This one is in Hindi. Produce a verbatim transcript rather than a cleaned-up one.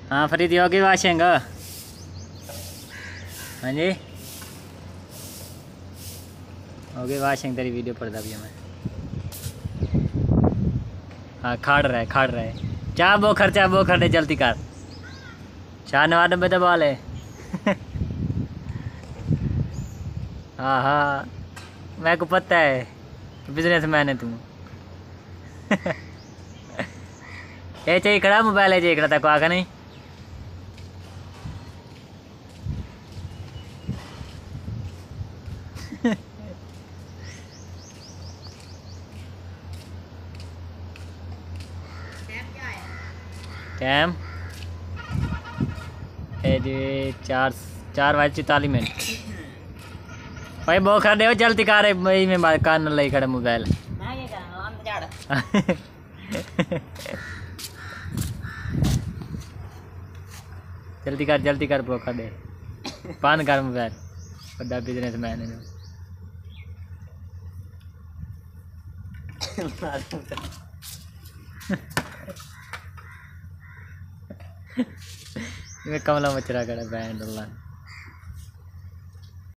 हाँ फरीद होगी वाशिंग। हाँ जी होगी वाशिंग, तेरी वीडियो पढ़ता भी मैं। हाँ खाड़ रहा है खाड़ रहा है। चाह बो खर्चा बो खर्चे जल्दी कर। चाह नवा डब्बे दबा ले। हाँ हाँ मेरे को पता है बिजनेस मैन है तू। ये चाहिए खड़ा मोबाइल है चाहिए खड़ा तक आगा नहीं। टाइम चार चार बज चौतालीस मिनट भाई बहुत खड़े हो चलती कार है भाई में बात कान लाई खड़ा मोबाइल। जल्दी कर जल्दी कर बहुत खड़े पान कर मोबाइल बड़ा बिजनेस मैन है। कमला मचरा कर बैंड